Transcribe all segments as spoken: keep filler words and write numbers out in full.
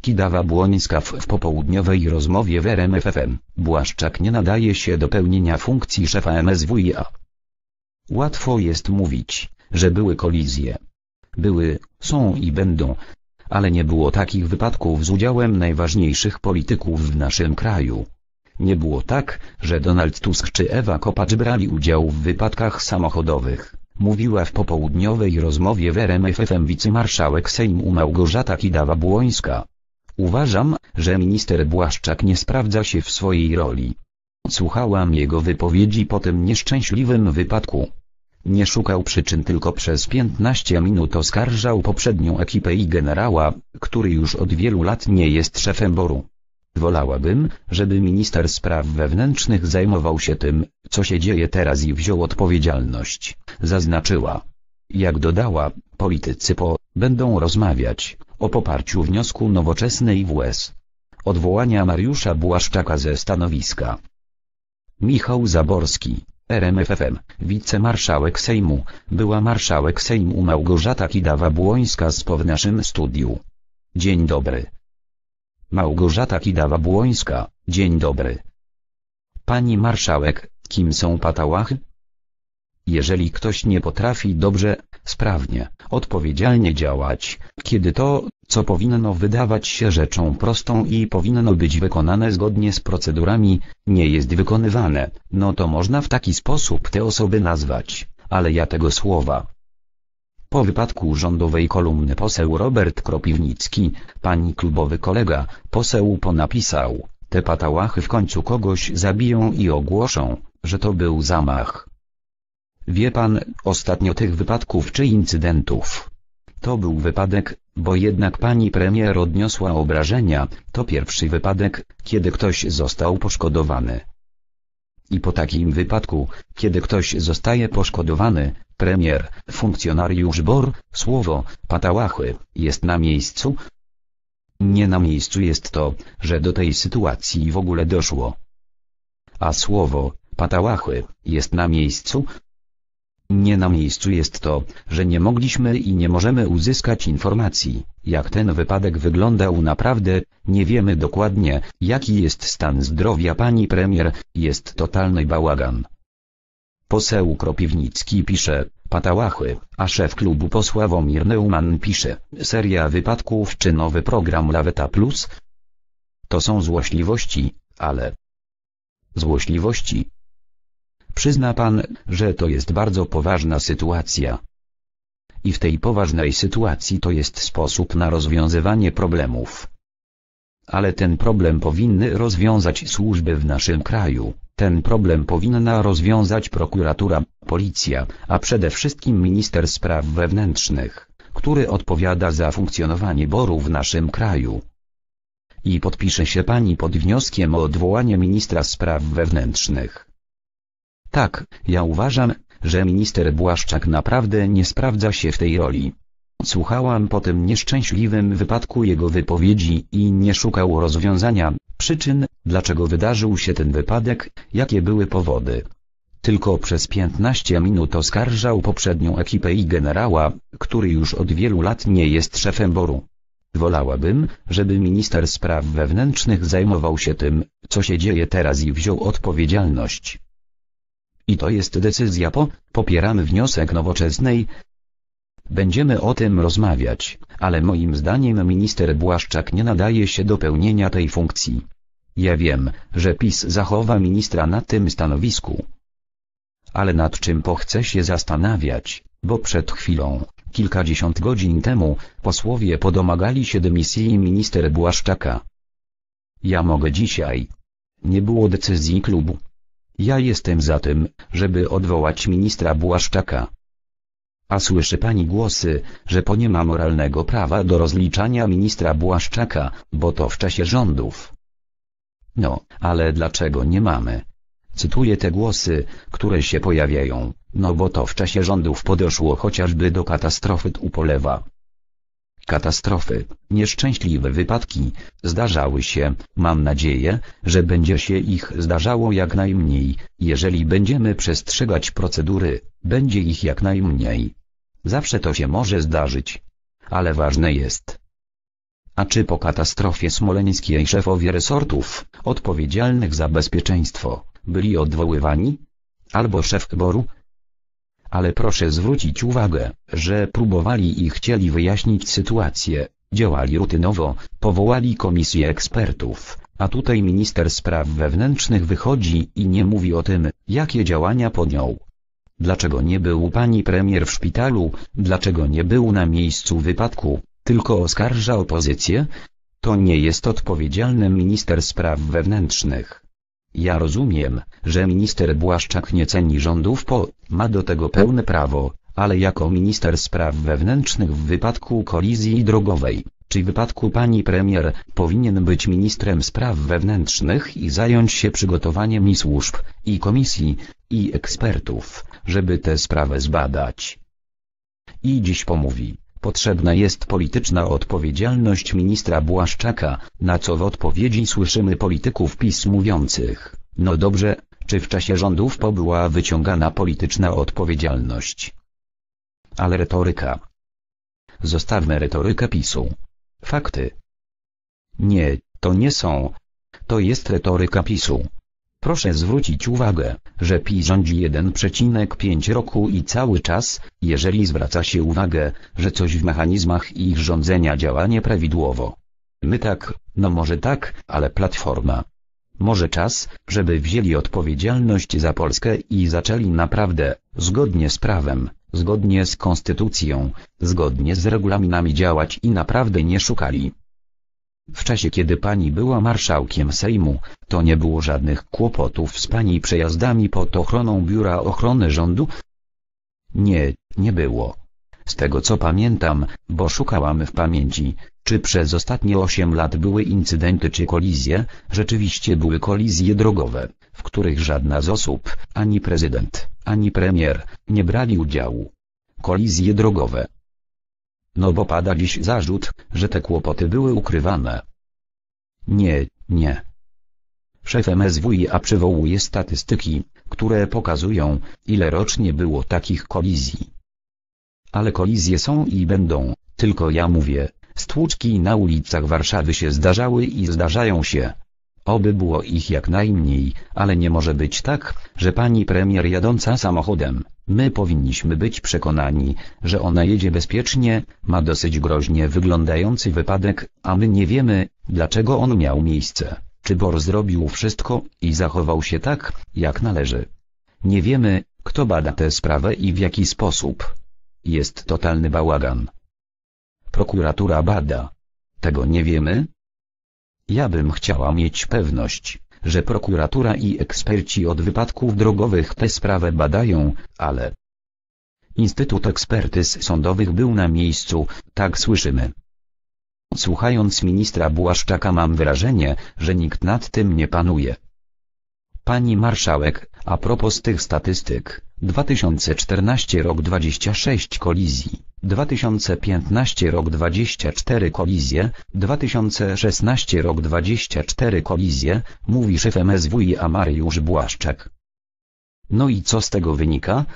Kidawa-Błońska w, w popołudniowej rozmowie w R M F F M. Błaszczak nie nadaje się do pełnienia funkcji szefa M S W iA. Łatwo jest mówić, że były kolizje. Były, są i będą. Ale nie było takich wypadków z udziałem najważniejszych polityków w naszym kraju. Nie było tak, że Donald Tusk czy Ewa Kopacz brali udział w wypadkach samochodowych, mówiła w popołudniowej rozmowie w R M F F M wicemarszałek Sejmu Małgorzata Kidawa-Błońska. Uważam, że minister Błaszczak nie sprawdza się w swojej roli. Słuchałam jego wypowiedzi po tym nieszczęśliwym wypadku. Nie szukał przyczyn, tylko przez piętnaście minut oskarżał poprzednią ekipę i generała, który już od wielu lat nie jest szefem boru. Wolałabym, żeby minister spraw wewnętrznych zajmował się tym, co się dzieje teraz i wziął odpowiedzialność, zaznaczyła. Jak dodała, politycy po będą rozmawiać o poparciu wniosku Nowoczesnej W S. Odwołania Mariusza Błaszczaka ze stanowiska. Michał Zaborski, R M F F M, wicemarszałek Sejmu, była marszałek Sejmu Małgorzata Kidawa-Błońska w naszym studiu. Dzień dobry. Małgorzata Kidawa-Błońska, dzień dobry. Pani marszałek, kim są patałachy? Jeżeli ktoś nie potrafi dobrze, sprawnie, odpowiedzialnie działać, kiedy to, co powinno wydawać się rzeczą prostą i powinno być wykonane zgodnie z procedurami, nie jest wykonywane, no to można w taki sposób te osoby nazwać, ale ja tego słowa. Po wypadku rządowej kolumny poseł Robert Kropiwnicki, pani klubowy kolega, poseł Po napisał, te patałachy w końcu kogoś zabiją i ogłoszą, że to był zamach. Wie pan, ostatnio tych wypadków czy incydentów. To był wypadek, bo jednak pani premier odniosła obrażenia, to pierwszy wypadek, kiedy ktoś został poszkodowany. I po takim wypadku, kiedy ktoś zostaje poszkodowany, premier, funkcjonariusz B O R, słowo, patałachy, jest na miejscu? Nie na miejscu jest to, że do tej sytuacji w ogóle doszło. A słowo, patałachy, jest na miejscu? Nie na miejscu jest to, że nie mogliśmy i nie możemy uzyskać informacji, jak ten wypadek wyglądał naprawdę, nie wiemy dokładnie, jaki jest stan zdrowia pani premier, jest totalny bałagan. Poseł Kropiwnicki pisze, patałachy, a szef klubu posła Sławomir Neumann pisze, seria wypadków czy nowy program Laweta Plus? To są złośliwości, ale... Złośliwości. Przyzna pan, że to jest bardzo poważna sytuacja. I w tej poważnej sytuacji to jest sposób na rozwiązywanie problemów. Ale ten problem powinny rozwiązać służby w naszym kraju, ten problem powinna rozwiązać prokuratura, policja, a przede wszystkim minister spraw wewnętrznych, który odpowiada za funkcjonowanie boru w naszym kraju. I podpisze się pani pod wnioskiem o odwołanie ministra spraw wewnętrznych. Tak, ja uważam, że minister Błaszczak naprawdę nie sprawdza się w tej roli. Słuchałam po tym nieszczęśliwym wypadku jego wypowiedzi i nie szukał rozwiązania, przyczyn, dlaczego wydarzył się ten wypadek, jakie były powody. Tylko przez piętnaście minut oskarżał poprzednią ekipę i generała, który już od wielu lat nie jest szefem boru. Wolałabym, żeby minister spraw wewnętrznych zajmował się tym, co się dzieje teraz i wziął odpowiedzialność. I to jest decyzja po, popieramy wniosek Nowoczesnej. Będziemy o tym rozmawiać, ale moim zdaniem minister Błaszczak nie nadaje się do pełnienia tej funkcji. Ja wiem, że PiS zachowa ministra na tym stanowisku. Ale nad czym pochce się zastanawiać, bo przed chwilą, kilkadziesiąt godzin temu, posłowie podomagali się dymisji minister Błaszczaka. Ja mogę dzisiaj. Nie było decyzji klubu. Ja jestem za tym, żeby odwołać ministra Błaszczaka. A słyszy pani głosy, że po nie ma moralnego prawa do rozliczania ministra Błaszczaka, bo to w czasie rządów. No, ale dlaczego nie mamy? Cytuję te głosy, które się pojawiają, no bo to w czasie rządów podoszło chociażby do katastrofy Tupolewa. Katastrofy, nieszczęśliwe wypadki, zdarzały się, mam nadzieję, że będzie się ich zdarzało jak najmniej, jeżeli będziemy przestrzegać procedury, będzie ich jak najmniej. Zawsze to się może zdarzyć. Ale ważne jest, A czy po katastrofie smoleńskiej szefowie resortów, odpowiedzialnych za bezpieczeństwo, byli odwoływani? Albo szef boru? Ale proszę zwrócić uwagę, że próbowali i chcieli wyjaśnić sytuację, działali rutynowo, powołali komisję ekspertów, a tutaj minister spraw wewnętrznych wychodzi i nie mówi o tym, jakie działania podjął. Dlaczego nie był pani premier w szpitalu, dlaczego nie był na miejscu wypadku, tylko oskarża opozycję? To nie jest odpowiedzialny minister spraw wewnętrznych. Ja rozumiem, że minister Błaszczak nie ceni rządów po, ma do tego pełne prawo, ale jako minister spraw wewnętrznych w wypadku kolizji drogowej, czy w wypadku pani premier, powinien być ministrem spraw wewnętrznych i zająć się przygotowaniem i służb, i komisji, i ekspertów, żeby tę sprawę zbadać. I dziś pomówi, potrzebna jest polityczna odpowiedzialność ministra Błaszczaka, na co w odpowiedzi słyszymy polityków PiS mówiących, no dobrze, czy w czasie rządów po była wyciągana polityczna odpowiedzialność? Ale retoryka. Zostawmy retorykę PiSu. Fakty. Nie, to nie są. To jest retoryka PiSu. Proszę zwrócić uwagę, że PiS rządzi jeden przecinek pięć roku i cały czas, jeżeli zwraca się uwagę, że coś w mechanizmach ich rządzenia działa nieprawidłowo. My tak, no może tak, ale Platforma. Może czas, żeby wzięli odpowiedzialność za Polskę i zaczęli naprawdę, zgodnie z prawem, zgodnie z konstytucją, zgodnie z regulaminami działać i naprawdę nie szukali. W czasie kiedy pani była marszałkiem Sejmu, to nie było żadnych kłopotów z pani przejazdami pod ochroną Biura Ochrony Rządu? Nie, nie było. Z tego co pamiętam, bo szukałam w pamięci, czy przez ostatnie osiem lat były incydenty czy kolizje, rzeczywiście były kolizje drogowe, w których żadna z osób, ani prezydent, ani premier, nie brali udziału. Kolizje drogowe. No bo pada dziś zarzut, że te kłopoty były ukrywane. Nie, nie. Szef M S W i A przywołuje statystyki, które pokazują, ile rocznie było takich kolizji. Ale kolizje są i będą, tylko ja mówię, stłuczki na ulicach Warszawy się zdarzały i zdarzają się. Oby było ich jak najmniej, ale nie może być tak, że pani premier jadąca samochodem, my powinniśmy być przekonani, że ona jedzie bezpiecznie, ma dosyć groźnie wyglądający wypadek, a my nie wiemy, dlaczego on miał miejsce, czy BOR zrobił wszystko i zachował się tak, jak należy. Nie wiemy, kto bada tę sprawę i w jaki sposób. Jest totalny bałagan. Prokuratura bada. Tego nie wiemy? Ja bym chciała mieć pewność, że prokuratura i eksperci od wypadków drogowych tę sprawę badają, ale Instytut Ekspertyz Sądowych był na miejscu, tak słyszymy. Słuchając ministra Błaszczaka mam wrażenie, że nikt nad tym nie panuje. Pani marszałek, a propos tych statystyk, dwa tysiące czternasty rok dwadzieścia sześć kolizji, dwa tysiące piętnasty rok dwadzieścia cztery kolizje, dwa tysiące szesnasty rok dwadzieścia cztery kolizje, mówi szef M S W i A Mariusz Błaszczak. No i co z tego wynika?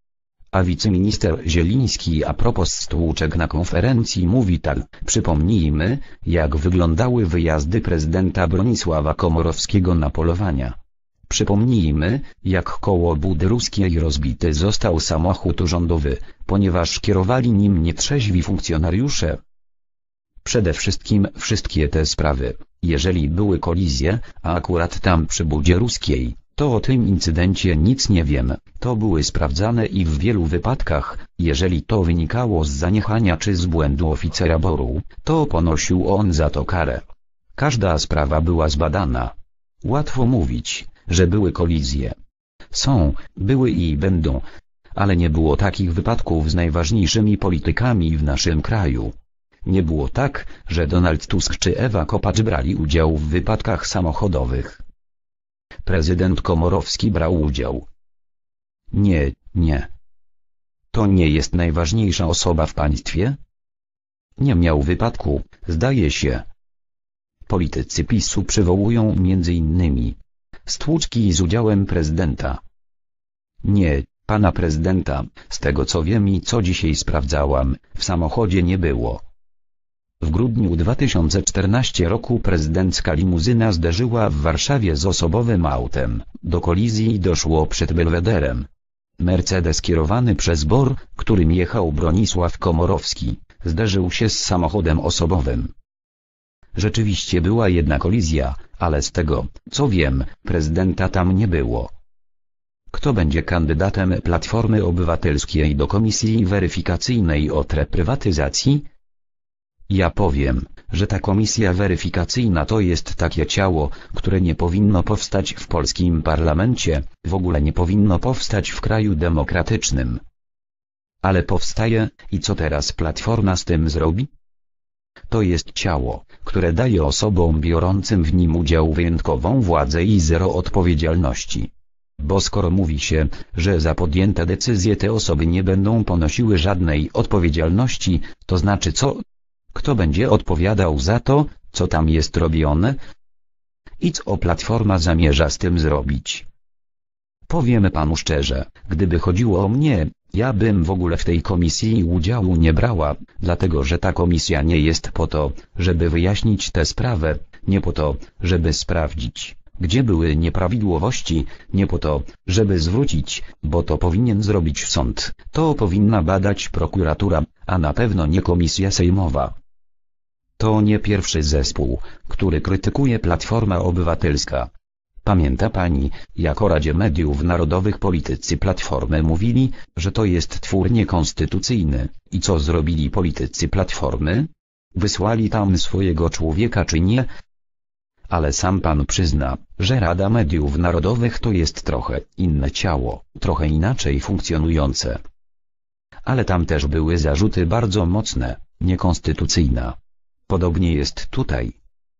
A wiceminister Zieliński a propos stłuczek na konferencji mówi tak, przypomnijmy, jak wyglądały wyjazdy prezydenta Bronisława Komorowskiego na polowania. Przypomnijmy, jak koło Budy Ruskiej rozbity został samochód rządowy, ponieważ kierowali nim nietrzeźwi funkcjonariusze. Przede wszystkim wszystkie te sprawy, jeżeli były kolizje, a akurat tam przy Budzie Ruskiej, to o tym incydencie nic nie wiem, to były sprawdzane i w wielu wypadkach, jeżeli to wynikało z zaniechania czy z błędu oficera boru, to ponosił on za to karę. Każda sprawa była zbadana. Łatwo mówić, że były kolizje. Są, były i będą. Ale nie było takich wypadków z najważniejszymi politykami w naszym kraju. Nie było tak, że Donald Tusk czy Ewa Kopacz brali udział w wypadkach samochodowych. Prezydent Komorowski brał udział. Nie, nie. To nie jest najważniejsza osoba w państwie? Nie miał wypadku, zdaje się. Politycy PiSu przywołują między innymi stłuczki z udziałem prezydenta. Nie, pana prezydenta, z tego co wiem i co dzisiaj sprawdzałam, w samochodzie nie było. W grudniu dwa tysiące czternastego roku prezydencka limuzyna zderzyła w Warszawie z osobowym autem. Do kolizji doszło przed Belwederem. Mercedes kierowany przez B O R, którym jechał Bronisław Komorowski, zderzył się z samochodem osobowym. Rzeczywiście była jedna kolizja, ale z tego, co wiem, prezydenta tam nie było. Kto będzie kandydatem Platformy Obywatelskiej do Komisji Weryfikacyjnej o reprywatyzacji? Ja powiem, że ta komisja weryfikacyjna to jest takie ciało, które nie powinno powstać w polskim parlamencie, w ogóle nie powinno powstać w kraju demokratycznym. Ale powstaje, i co teraz Platforma z tym zrobi? To jest ciało, które daje osobom biorącym w nim udział wyjątkową władzę i zero odpowiedzialności. Bo skoro mówi się, że za podjęte decyzje te osoby nie będą ponosiły żadnej odpowiedzialności, to znaczy co? Kto będzie odpowiadał za to, co tam jest robione? I co Platforma zamierza z tym zrobić? Powiem panu szczerze, gdyby chodziło o mnie, ja bym w ogóle w tej komisji udziału nie brała, dlatego że ta komisja nie jest po to, żeby wyjaśnić tę sprawę, nie po to, żeby sprawdzić, gdzie były nieprawidłowości, nie po to, żeby zwrócić, bo to powinien zrobić sąd, to powinna badać prokuratura, a na pewno nie komisja sejmowa. To nie pierwszy zespół, który krytykuje Platforma Obywatelska. Pamięta pani, jak o Radzie Mediów Narodowych politycy Platformy mówili, że to jest twór niekonstytucyjny, i co zrobili politycy Platformy? Wysłali tam swojego człowieka czy nie? Ale sam pan przyzna, że Rada Mediów Narodowych to jest trochę inne ciało, trochę inaczej funkcjonujące. Ale tam też były zarzuty bardzo mocne, niekonstytucyjna. Podobnie jest tutaj.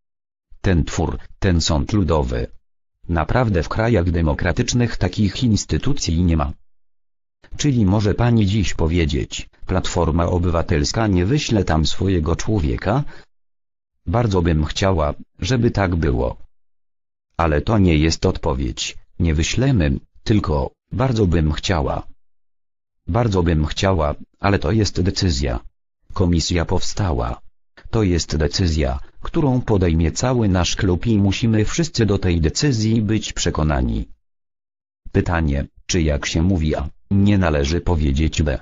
Ten twór, ten sąd ludowy. Naprawdę w krajach demokratycznych takich instytucji nie ma. Czyli może pani dziś powiedzieć, Platforma Obywatelska nie wyśle tam swojego człowieka? Bardzo bym chciała, żeby tak było. Ale to nie jest odpowiedź, nie wyślemy, tylko, bardzo bym chciała. Bardzo bym chciała, ale to jest decyzja. Komisja powstała. To jest decyzja, którą podejmie cały nasz klub i musimy wszyscy do tej decyzji być przekonani. Pytanie, czy jak się mówi A, nie należy powiedzieć B.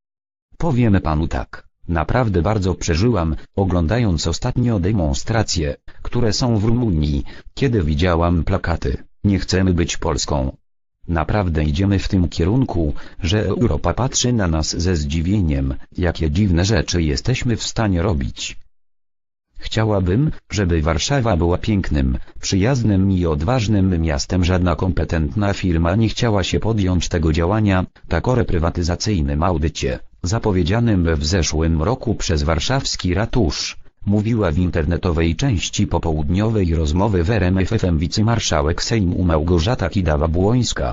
Powiem panu tak, naprawdę bardzo przeżyłam, oglądając ostatnio demonstracje, które są w Rumunii, kiedy widziałam plakaty, nie chcemy być Polską. Naprawdę idziemy w tym kierunku, że Europa patrzy na nas ze zdziwieniem, jakie dziwne rzeczy jesteśmy w stanie robić. Chciałabym, żeby Warszawa była pięknym, przyjaznym i odważnym miastem. Żadna kompetentna firma nie chciała się podjąć tego działania, tak o reprywatyzacyjnym audycie, zapowiedzianym w zeszłym roku przez warszawski ratusz, mówiła w internetowej części popołudniowej rozmowy w R M F F M wicemarszałek Sejmu Małgorzata Kidawa-Błońska.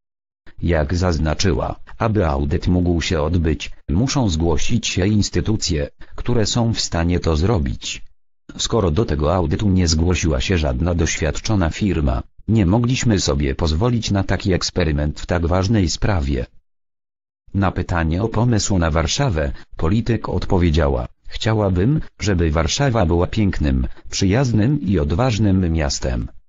Jak zaznaczyła, aby audyt mógł się odbyć, muszą zgłosić się instytucje, które są w stanie to zrobić. Skoro do tego audytu nie zgłosiła się żadna doświadczona firma, nie mogliśmy sobie pozwolić na taki eksperyment w tak ważnej sprawie. Na pytanie o pomysł na Warszawę, polityk odpowiedziała: chciałabym, żeby Warszawa była pięknym, przyjaznym i odważnym miastem.